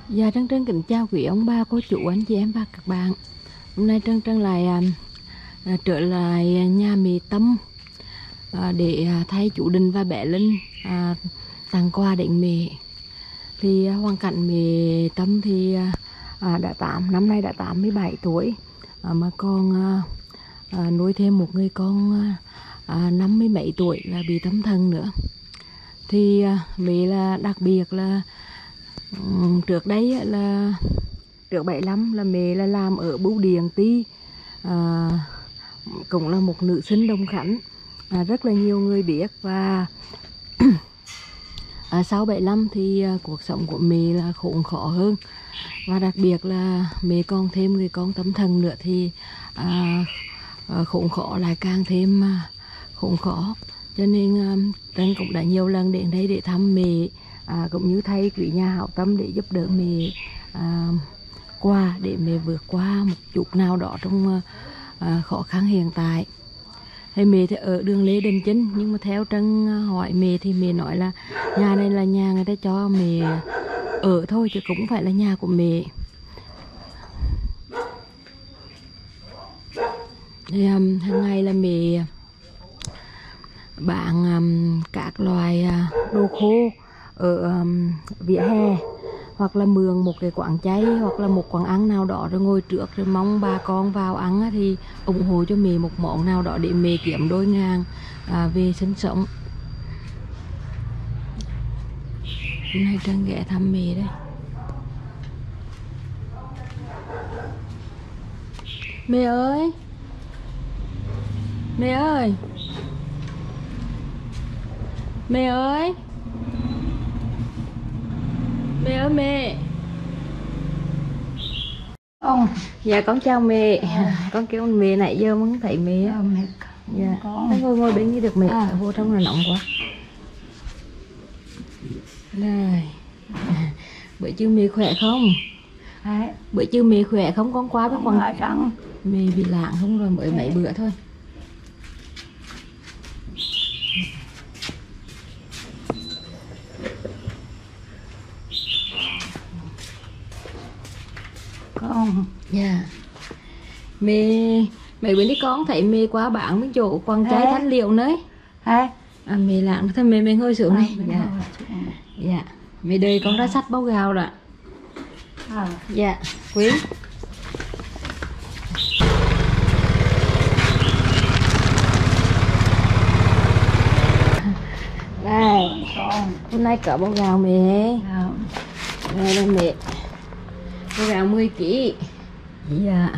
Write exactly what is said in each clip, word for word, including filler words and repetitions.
Dạ Trân Trân kính chào quý ông bà, cô chú, anh chị em và các bạn. Hôm nay Trân Trân lại à, à, trở lại nhà mẹ Tâm à, để à, thay chú Đình và bé Linh à, tặng quà đến mẹ. Thì à, hoàn cảnh mẹ Tâm thì à, đã tám năm nay đã tám mươi bảy tuổi à, mà còn à, à, nuôi thêm một người con à, năm mươi mấy tuổi là bị tâm thần nữa. Thì à, mẹ là đặc biệt là Um, trước đây là trước bảy mươi lăm là mẹ là làm ở bưu điện Ti, à, cũng là một nữ sinh Đồng Khánh, à, rất là nhiều người biết. Và à, sau bảy mươi lăm thì à, cuộc sống của mẹ là khốn khó hơn, và đặc biệt là mẹ còn thêm người con tâm thần nữa thì à, à, khốn khó lại càng thêm à, khốn khó. Cho nên à, Trân cũng đã nhiều lần đến đây để thăm mẹ, À, cũng như thầy quý nhà hảo tâm để giúp đỡ mẹ à, qua để mẹ vượt qua một chút nào đó trong à, khó khăn hiện tại. Thì mẹ thì ở đường Lê Đình Chinh, nhưng mà theo Trân hỏi mẹ thì mẹ nói là nhà này là nhà người ta cho mẹ ở thôi chứ cũng không phải là nhà của mẹ. Thì um, hàng ngày là mẹ bán um, các loại uh, đồ khô ở um, vỉa hè, hoặc là mượn một cái quán chay hoặc là một quán ăn nào đó rồi ngồi trước rồi mong bà con vào ăn thì ủng hộ cho mẹ một món nào đó để mẹ kiếm đôi ngàn à, về sinh sống. Hôm nay Trân ghé thăm mẹ đây. Mẹ ơi, mẹ ơi, mẹ ơi, mẹ ơi mẹ. Ông. Dạ con chào mẹ. À. Con kêu mẹ nãy giờ mới thấy mẹ. À, mẹ. Dạ. Con ngồi ngồi bên như được mẹ. À. Vô trong là nóng quá. Đây. Bữa trưa mẹ khỏe không? Đấy. Bữa trưa mẹ khỏe không? Con qua với con trắng. Mẹ bị lạng không rồi mới mấy bữa thôi. Con. Dạ. Mẹ mấy bữa đi con thấy mẹ qua bán cái chỗ quán trái thanh liệu nơi. Đấy. À, mẹ lạng thôi, mẹ mẹ ngồi xuống này. Dạ. Dạ. Mẹ đời con ra sách bao gạo rồi. À. Dạ. Quyến. Đây. Hôm nay cỡ bao gạo mẹ. À. Đây đây mẹ. Bao gạo mười ki lô gam. Dạ.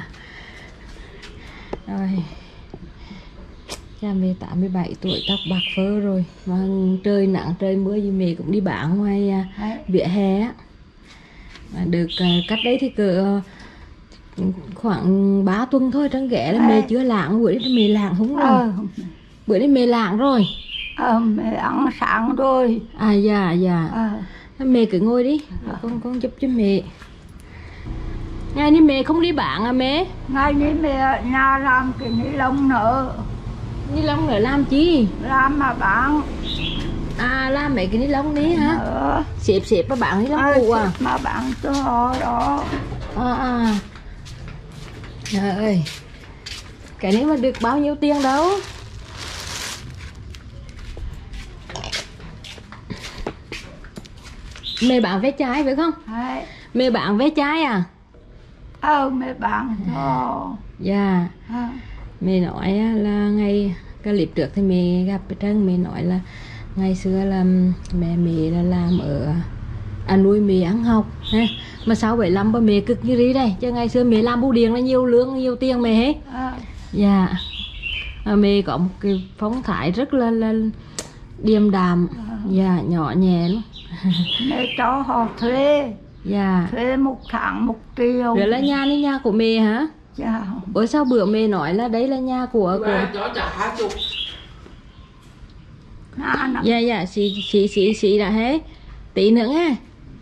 Rồi. Cha mẹ tám mươi bảy tuổi, tóc bạc phơ rồi, mà trời nắng trời mưa gì mẹ cũng đi bán ngoài à, vỉa hè á. Được à, cách đấy thì cỡ à, khoảng ba tuần thôi Trân ghé là mẹ chưa lạng. Bữa đấy mẹ lạng không rồi. À. Bữa đấy mẹ lạng rồi. À, mẹ ăn sáng rồi. À dạ dạ. À. Mẹ cứ ngồi đi, à. con con giúp cho mẹ. Ngày ni mẹ không đi bán à mẹ? Ngày ni mẹ nhà làm cái ni lông nữa. Ni lông nữa làm chi? Làm mà bán. À làm mấy cái ni lông ní hả? Ừ. Xếp xếp mà bán ni lông à, cũ à? Mà bán cho họ đó. À à. Trời ơi. Cái này mà được bao nhiêu tiền đâu? Mẹ bán vé trái phải không? Đấy. Mẹ bán vé trái à? Ờ, mẹ bán cho. Dạ. À. Mẹ nói là ngày clip trước thì mẹ gặp Trân, mẹ nói là ngày xưa là mẹ mẹ là làm ở à, nuôi mẹ ăn học ha. Mà sau bảy mươi lăm ba mẹ cực như đi đây, chứ ngày xưa mẹ làm bưu điện là nhiều lương nhiều tiền mẹ hết. À. Dạ. À, mẹ có một cái phong thái rất là là điềm đạm. À. Dạ, nhỏ nhẹ lắm. Mẹ cho họ thuê. Dạ. Thuê một tháng một triệu. Rồi là nhà này nhà của mẹ hả? Dạ. Ủa sao bữa mẹ nói là đấy là nhà của của dạ dạ xì xì xì xì đã hết tí nữa nghe.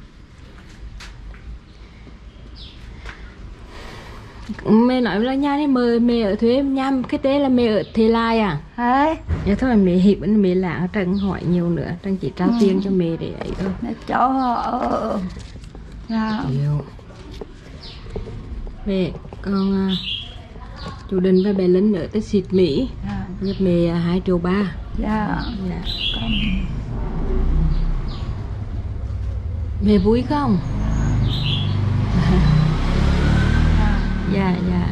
Mẹ nói là nhà này mời mẹ ở thuê, nhà cái tên là mẹ ở Thế Lai à? Đấy. Dạ thôi mẹ hiệp mẹ lạ Trân hỏi nhiều nữa, Trân chỉ trao ừ. tiền cho mẹ để ấy thôi. Mẹ cho họ Dạ. Chịu. Mẹ con uh, chú Đình và bé Linh ở tới xịt Mỹ. Dạ. Giúp mẹ hai triệu ba. Dạ. Dạ. Con... Mẹ vui không? Dạ dạ.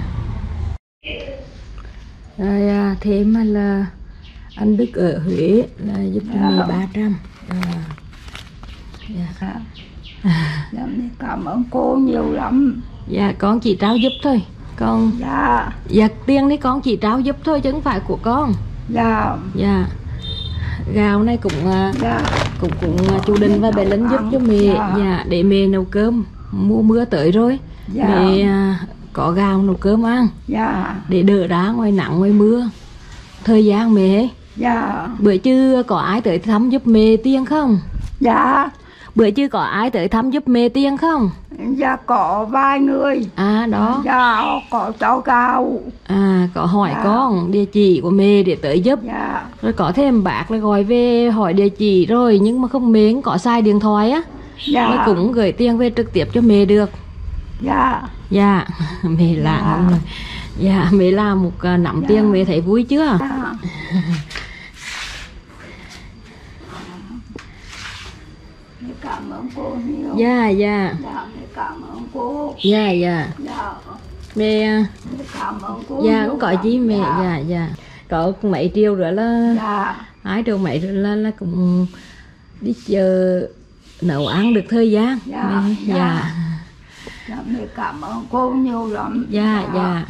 Rồi à, thêm là anh Đức ở Huế là giúp cho mẹ ba trăm. À. Dạ. Dạ. Dạ, cảm ơn cô nhiều lắm. Dạ con chỉ trao giúp thôi. Con Dạ. Dạ tiền đấy con chỉ trao giúp thôi chứ không phải của con. Dạ. Dạ. Gạo này cũng dạ. cũng cũng chú Đình và bé Linh giúp cho mẹ. Dạ. Dạ để mẹ nấu cơm. Mùa mưa tới rồi. Dạ. Mẹ có gạo nấu cơm ăn. Dạ. Để đỡ đá ngoài nắng ngoài mưa. Thời gian mẹ. Dạ. Bữa chứ có ai tới thăm giúp mẹ tiền không? Dạ. Bữa chứ có ai tới thăm giúp mẹ tiền không? Dạ có vài người. À đó. Dạ có cháu gạo. À có hỏi dạ. con địa chỉ của mẹ để tới giúp. Dạ. Rồi có thêm bác là gọi về hỏi địa chỉ rồi nhưng mà không mẹ có xài điện thoại á. Dạ. Mà cũng gửi tiền về trực tiếp cho mẹ được. Dạ. Dạ. Mẹ làm dạ. rồi. Dạ mẹ làm một nắm dạ. tiền mẹ thấy vui chưa? Dạ. Cảm ơn cô nhiều. Dạ dạ. Dạ cảm ơn cô. Dạ dạ. Dạ. Mẹ cảm ơn cô. Dạ cũng có chi mẹ. Dạ dạ, dạ. Có mấy triệu nữa là dạ. hai triệu mấy rồi là, là cũng đi chờ nấu ăn được thời gian. Dạ. Mẹ, dạ. dạ. Dạ mẹ cảm ơn cô nhiều lắm. Dạ dạ. Dạ.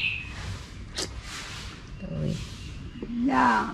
Rồi. Dạ.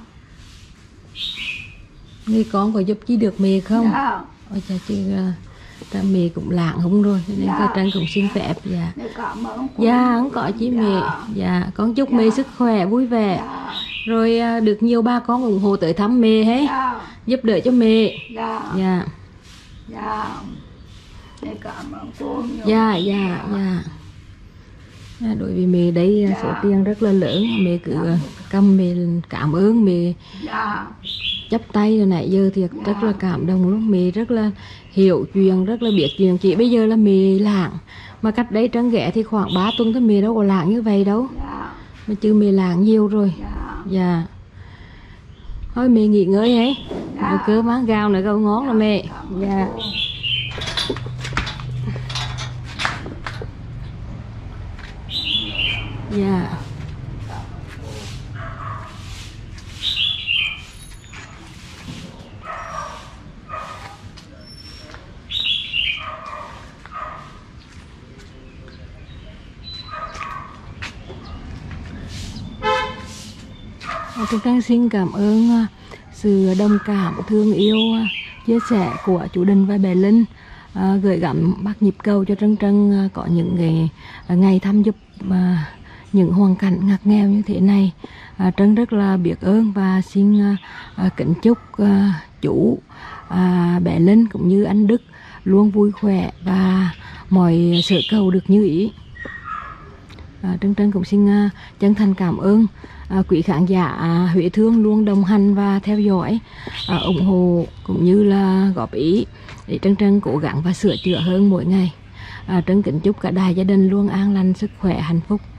Người con có giúp chi được mẹ không? Dạ. Ôi cha chứ ta mẹ cũng lạng không rồi nên dạ. con Trân cũng xin phép. Dạ. Mẹ cảm ơn cô. Dạ không có chi dạ. mẹ. Dạ con chúc dạ. mẹ sức khỏe vui vẻ. Dạ. Rồi được nhiều ba con ủng hộ tới thăm mẹ hết. Dạ. Giúp đỡ cho mẹ. Dạ. Dạ. Dạ. Mẹ cảm ơn cô nhiều. Dạ dạ dạ. À, đối với mẹ đấy dạ. số tiền rất là lớn, mẹ cứ dạ. cầm mẹ cảm ơn mẹ. Dạ. Chắp tay rồi nãy giờ thì dạ. rất là cảm động luôn. Mẹ rất là hiểu chuyện, rất là biết chuyện. Chị bây giờ là mẹ lạng mà cách đấy Trân ghé thì khoảng ba tuần thôi, mẹ đâu có lạng như vậy đâu. Dạ. Mà chứ mẹ lạng nhiều rồi. Dạ. Dạ. Thôi mẹ nghỉ ngơi ấy. Dạ. Cơm máng gạo nữa gạo ngón là mẹ. Dạ. Dạ. Tôi đang xin cảm ơn sự đồng cảm, thương yêu, chia sẻ của chú Đình và bé Linh, à, gửi gắm bác nhịp cầu cho Trân Trân có những ngày, ngày thăm giúp à, những hoàn cảnh ngặt nghèo như thế này. à, Trân rất là biết ơn và xin à, kính chúc à, chú à, bé Linh cũng như anh Đức luôn vui khỏe và mọi sự cầu được như ý. à, Trân Trân cũng xin à, chân thành cảm ơn À, quý khán giả à, Huế Thương luôn đồng hành và theo dõi, à, ủng hộ cũng như là góp ý để Trân Trân cố gắng và sửa chữa hơn mỗi ngày. à, Trân kính chúc cả đại gia đình luôn an lành, sức khỏe, hạnh phúc.